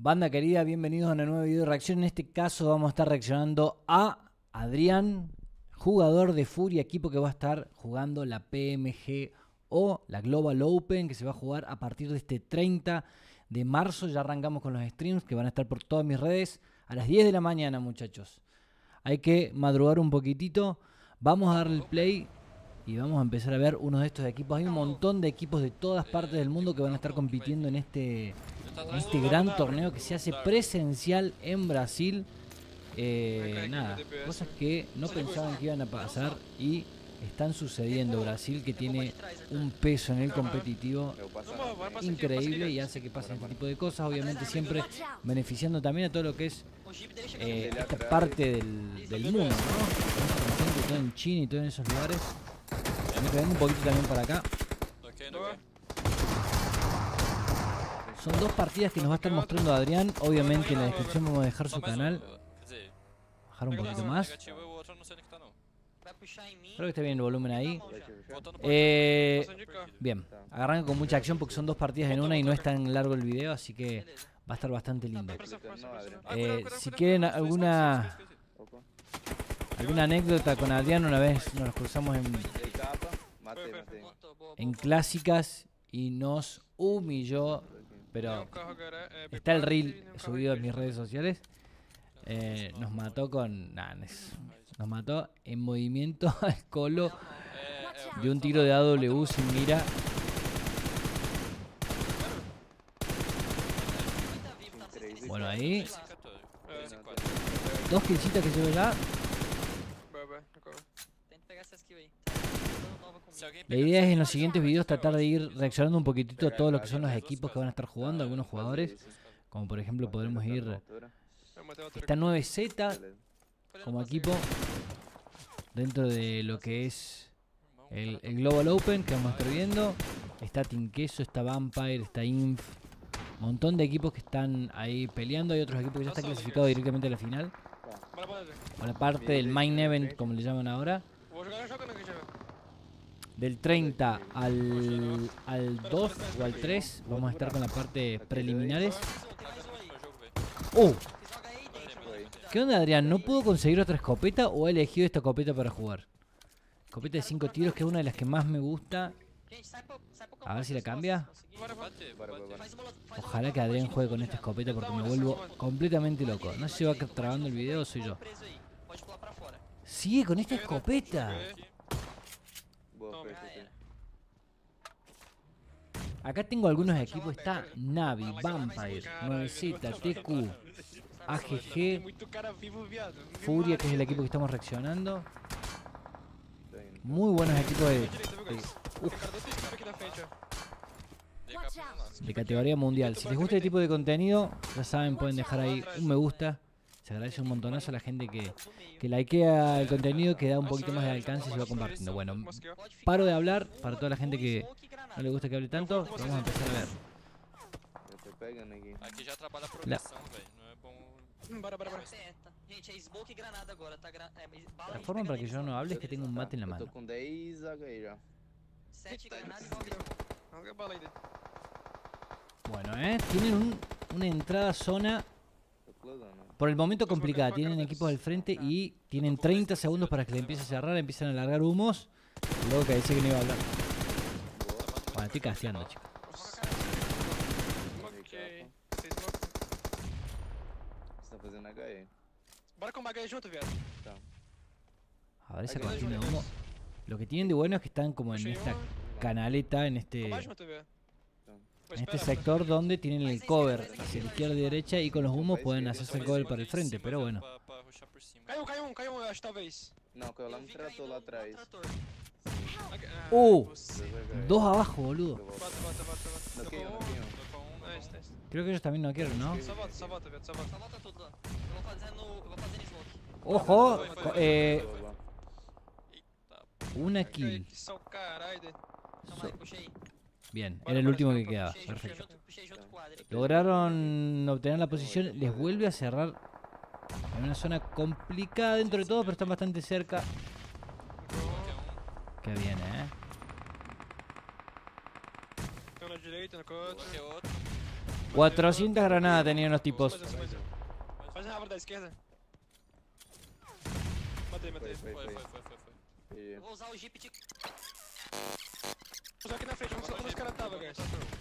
Banda querida, bienvenidos a una nueva video de reacción. En este caso vamos a estar reaccionando a Adrián, jugador de Furia, equipo que va a estar jugando la PMG o la Global Open, que se va a jugar a partir de este 30 de marzo. Ya arrancamos con los streams que van a estar por todas mis redes a las 10 de la mañana, muchachos. Hay que madrugar un poquitito. Vamos a darle el play y vamos a empezar a ver uno de estos equipos. Hay un montón de equipos de todas partes del mundo que van a estar compitiendo en este gran torneo que se hace presencial en Brasil. Nada, cosas que no pensaban que iban a pasar y están sucediendo. Brasil, que tiene un peso en el competitivo increíble y hace que pasen este tipo de cosas, obviamente siempre beneficiando también a todo lo que es esta parte del mundo, ¿no? Todo en China y todo en esos lugares. Me quedé un poquito también para acá. Son dos partidas que nos va a estar mostrando Adrián. Obviamente en la descripción vamos a dejar su canal. Bajar un poquito más. Creo que está bien el volumen ahí. Bien, arranca con mucha acción porque son dos partidas en una y no es tan largo el video, así que va a estar bastante lindo. Si quieren alguna anécdota con Adrián, una vez nos cruzamos en clásicas y nos humilló, pero está el reel subido en mis redes sociales. Nos mató con... nos mató en movimiento al colo de un tiro de AW sin mira. Bueno, ahí dos killcitas que llevo ya. La idea es en los siguientes videos tratar de ir reaccionando un poquitito a todo lo que son los equipos que van a estar jugando, algunos jugadores, como por ejemplo podremos ir... Está 9Z como equipo dentro de lo que es el Global Open que vamos a estar viendo. Está Team Queso, está Vampire, está Inf. Montón de equipos que están ahí peleando. Hay otros equipos que ya están clasificados directamente a la final. O la parte del Main Event, como le llaman ahora. Del 30 al 2 o al 3 vamos a estar con la parte preliminares. ¿Qué onda, Adrián? ¿No pudo conseguir otra escopeta o he elegido esta escopeta para jugar? Escopeta de 5 tiros, que es una de las que más me gusta. A ver si la cambia. Ojalá que Adrián juegue con esta escopeta porque me vuelvo completamente loco. No sé si va trabando el video o soy yo. Sigue con esta escopeta. Acá tengo algunos equipos. Está Navi, Vampire, 9Z, TQ, AGG, Furia, que es el equipo que estamos reaccionando. Muy buenos equipos de categoría mundial. Si les gusta este tipo de contenido, ya saben, pueden dejar ahí un me gusta. Se agradece un montonazo a la gente que likea el contenido, que da un poquito más de alcance y se va compartiendo. Bueno, paro de hablar para toda la gente que no le gusta que hable tanto. Vamos a empezar a ver. La forma para que yo no hable es que tenga un mate en la mano. Bueno, tienen una entrada zona por el momento complicada. Tienen equipos del frente y tienen 30 segundos para que le empiece a cerrar. Empiezan a largar humos. Y luego que decía que no iba a hablar. Bueno, estoy casteando, chicos. A ver esa cortina de humo. Lo que tienen de bueno es que están como en esta canaleta, en este sector donde tienen el cover hacia la izquierda y derecha, y con los humos pueden hacerse el cover para el frente, pero bueno. Dos abajo, boludo. Creo que ellos también no quieren, ¿no? Ojo, una kill. Bien, era el último que quedaba. Perfecto. Lograron obtener la posición. Les vuelve a cerrar en una zona complicada dentro de todo, pero están bastante cerca. Qué bien, 400 granadas tenían los tipos. Faz a árvore da esquerda. Matei. Foi. Eu vou usar o jeep de... Vou usar aqui na frente, vamos onde os caras estavam, guys.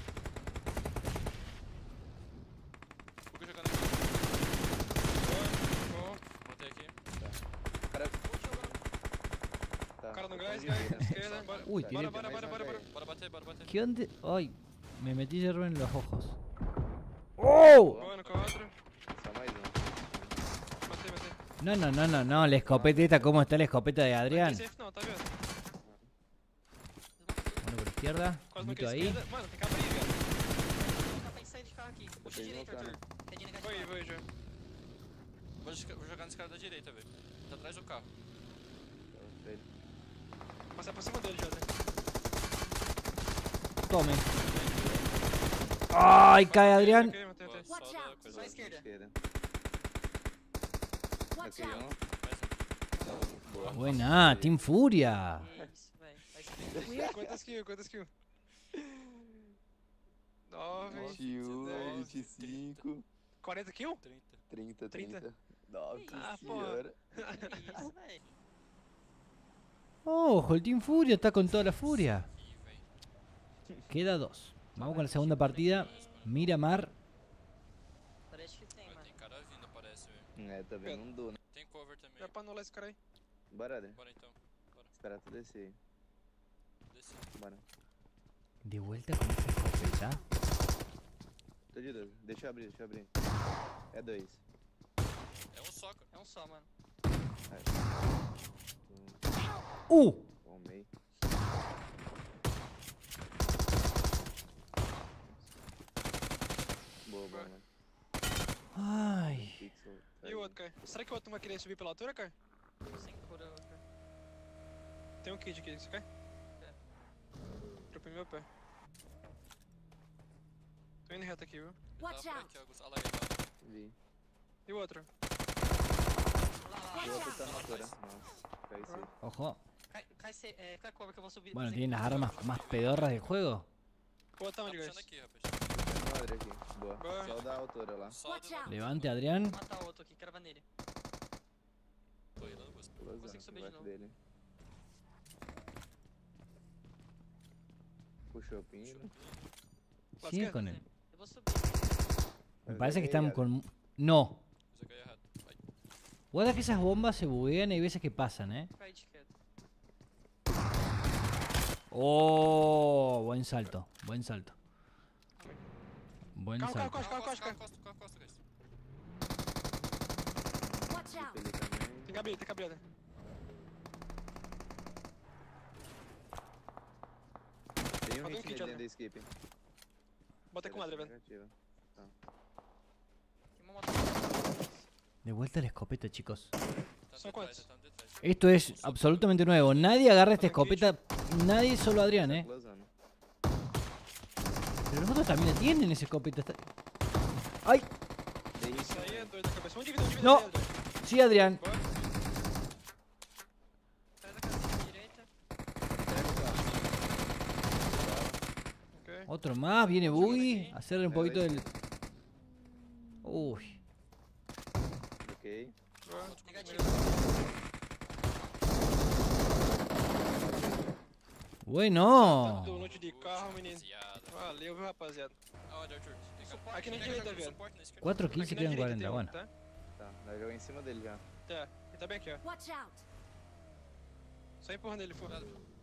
Fico jogando aqui. Botei aqui. O cara no gás, esquerda, bora. Uy, tiene... Bora. Bora bater. ¿Qué onda? Ay, me metí hierro en los ojos. ¡Oh! Boa, com outro. Só mais Matei. No, la escopeta esta, ¿cómo está la escopeta de Adrián? Não tem safe não, tá vendo? Uno por izquierda, Quase não mito quer ahí. esquerda. Mano, tem que abrir, velho. Vou tentar sair de carro aqui. Puxa direito, Arthur. Tem de negativo. Vou ir, já. Vou jogar nesse cara da direita, velho. Tá atrás do carro. Passar por cima dele, Jota. Tome. ¡Ay, cae Adrián! Ok, matei. Boa, Watch só da out. coisa. Só à esquerda. Watch Aqui, out. Boa. Buena, Team Furia. Que isso, velho. Vai subir. Quantas kills? 9, 21, 25, 40 kills? 30. 30. Nossa Ah, senhora. Que isso, velho. Ojo, el Team Furia está con toda la furia. Ih, velho. Queda 2. Vamos con la segunda partida. Miramar. Parece que tem, mano. Tem cara vindo, parece, velho. É, também não dou, né? Tem cover também. Dá pra anular esse cara aí. Bora, Adrian. Bora então. Bora. Esperar tu descer aí. Desci. Bora. De vuelta con esa escopeta. Tô de 12. Deixa eu abrir. É 2. É um só, cara. É um só, mano. Tomei. Boa, mano. Ay. Pixel. E o outro, cara? Será que o outro não vai querer subir pela altura, cara? Sem cura, cara. Tem um kit aqui, você quer? Dropei meu pé. Tô indo reto aqui, viu? Watch Tá por out. aqui, Augusto. Olha lá, ele tá. Vi. E o outro? Lá. Vou apertar na altura. Nossa, cai safe. Ojo. Cai cover que eu vou subir. Bueno, fazer tienen las aqui. armas más pedorras del juego. O outro tá Tá onde, puxando guys? aqui, rapaz. Tem um Adrian aqui. Boa. Boa. Só da altura lá. Só Watch do out. Levante, Adrián. Vou matar o outro aqui, crava nele. Tô indo, Augusto. Explosão consigo subir de embaixo novo. dele. Puxou o pino. Sigue con él. Eu vou subir. Me parece que están con... No. Você caiu errado. Vai. Guarda que esas bombas se buguean y hay veces que pasan, ¿eh? Cai de esquerda. Oh, buen salto. Buen salto. Buen Carro, salto. Costa, Guys. Watch out. Ele também. Tem que abrir. Tem um Falta um hit kit, dentro Adrian. da escape. Bota com o Adrian, velho. Negativa. Tem uma moto. De vuelta la escopeta, chicos. Tá São detrás, quantos? tá detrás. Esto es absolutamente nuevo. Nadie agarra esta escopeta. Nadie, solo Adrián, ¿eh? Explosão. Pero los otros también la tienen esa escopeta. ¡Ay! Dei hit. Isso aí é doido da cabeça. Vamos dividir No. aí, Adrian. Sí, Adrián. Bora. Sai da casinha direita. Ok. Otro más. Viene Boogie. Hacerle un poquito del... Uy. Ok. Boa. Negativo. Bueno. Do loot de carro, menino. Rapaziada. Valeu, viu, rapaziada. Aonde, Arthur? Tem cara. Aqui na Pega direita, jogo de velho. suporte na esquerda. 4 kills Aqui se na quedan direita 40. tem um, Bueno. tá? Tá, nós jogamos em cima dele já. Tá. Ele tá bem aqui, ó. Watch out. Só empurrando ele, for. Tá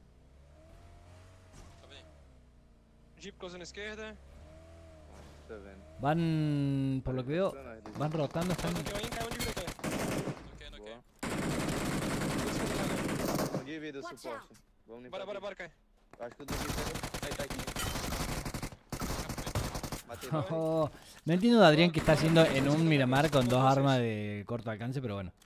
bem. Jeep close na esquerda. Tá vendo? Van, por lo que veo, Pra nós, deixa. van rotando. Están... Caiu aqui, caiu onde vida, cara. No Boa. que. Um de vida, Watch suporte. Vamos limpar. Bora, aqui. Kai. Acho que o do Vitor. Aí tá aqui. Matei. Oh, no entiendo de Adrián que está haciendo en un Miramar con dos armas de corto alcance, pero bueno.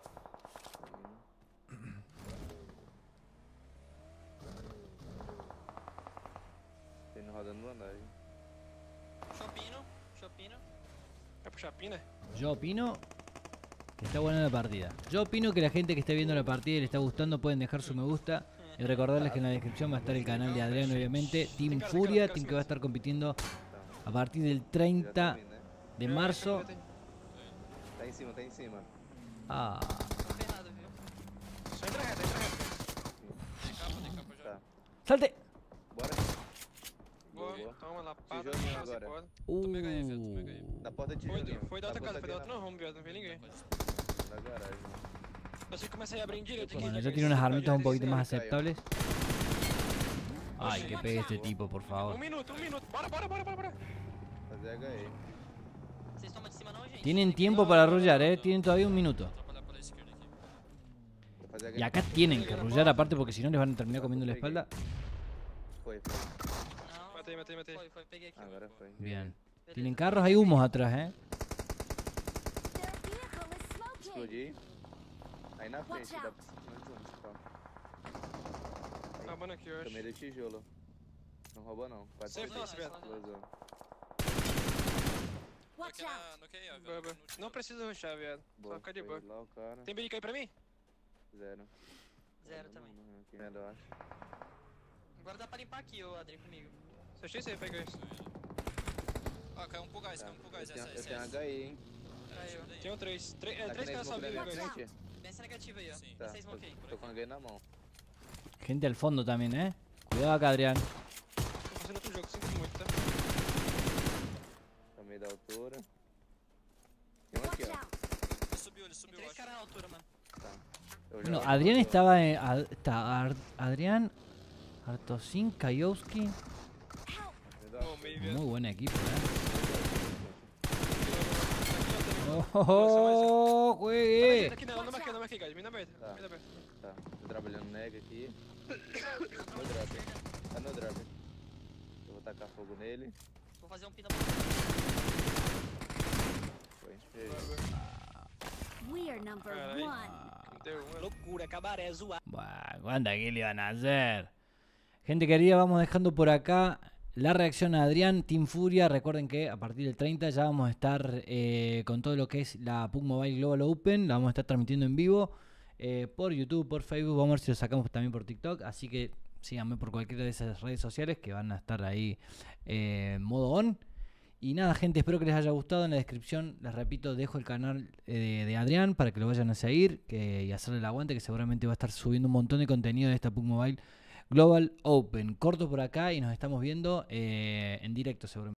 Tem no rodando no andar. hein? Chopino. Vai puxar a pina? Yo opino que está buena la partida. Yo opino que la gente que esté viendo la partida y le está gustando pueden dejar su me gusta. Y recordarles que en la descripción va a estar el canal de Adrián, obviamente. Team Furia, team que va a estar compitiendo A partir del Já tá 30 vindo, né? de marzo. Tá em cima, tá em cima. Ah, Tô ferrado, viu? Só entra reto, entra reto. Dei capa já. Tá. salte! Bora. Boa, Boa. toma lapada, Tijolinho quase agora. pode. pega aí, Vitor, pega aí. Na porta de Foi, tijolinho. foi da outra Na casa, foi da porta outra não, home, viado, não vem ninguém. Da garagem. Você começa a ir abrindo direito aqui. Bueno, já yo tiro unas armitas un poquito más caigo. aceptables. Ay, que pegue este tipo, por favor. Um minuto, bora, bora, bora, bora, bora. Fazer HE. Vocês tomam de cima não, gente? Tienen tiempo para arrollar, tienen todavía un minuto. Atrapalhar pela esquerda aqui. Vou fazer HE. Y acá tienen que arrollar aparte porque si no les van a terminar comiendo la espalda. Foi. Não. Matei. Foi, peguei aqui. Agora foi. Bien. Beleza. Tienen carros, hay humos atrás, Their vehicle is smoking. Explodi. Aí na frente, Watch dá out. Acabando aqui, eu acho. Tomei do tijolo. Não rouba não. Pode Safe, ser. safe, viado. Explosão. Watch out. No QI, ó, Boa, Vitor. boa. Não precisa rushar, viado. Só Boa, ficar de foi boa. lá o cara. Tem berica aí pra mim? Zero. Zero também. Aqui, eu acho. Agora dá pra limpar aqui, ô Adri, comigo. Fechei você, pega isso. Ah, caiu um pro gás, Tá. caiu um pro gás. Eu tenho Essa HE, hein. Caiu. Tem um 3. Tá Três aqui na caras smoke sozinhos da agora. minha frente? Vem essa negativa aí, ó. Sim. Tá. Vocês vão ok. Tô com HE na mão. Gente al fondo también, Cuidado acá, Adrián. Tô fazendo outro jogo, sinto muito, tá? Tomei da altura. Tem um aqui, Watch ó. out. Ele subiu, Tem eu três acho. caras na altura, mano. Tá. Eu já Bueno, olho Adrián pra estaba en. Adrián, Artosin, Kaiowski. Me dá- Bom, meio, viado. Muy buen equipo, Aqui, ¡Oh! ó. ¡Juegue! Aqui não marquei, guys. Mina aberta. Tá. Mina aberta. Tá. Tô trabalhando neg aqui. No drop. Tá no drop. Eu vou tacar fogo nele. Vou fazer um pita Foi. We are number Caray. one. Deu uma. loucura, cabaré, zoar. Buah, ¿cuánta que le iban a hacer? Gente querida, vamos dejando por acá la reacción a Adrián, Team Furia. Recuerden que a partir del 30 ya vamos a estar con todo lo que es la PUBG Mobile Global Open. La vamos a estar transmitiendo en vivo por YouTube, por Facebook. Vamos a ver si lo sacamos también por TikTok. Así que síganme por cualquiera de esas redes sociales que van a estar ahí en modo on. Y nada, gente, espero que les haya gustado. En la descripción, les repito, dejo el canal de Adrián para que lo vayan a seguir y hacerle el aguante, que seguramente va a estar subiendo un montón de contenido de esta PUBG Mobile Global Open. Corto por acá y nos estamos viendo en directo seguramente.